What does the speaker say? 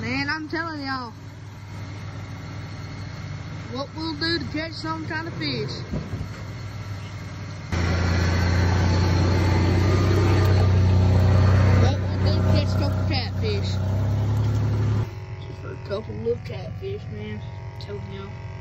Man, I'm telling y'all, what we'll do to catch some kind of fish. What we'll do to catch a couple catfish. Just for a couple little catfish, man. I'm telling y'all.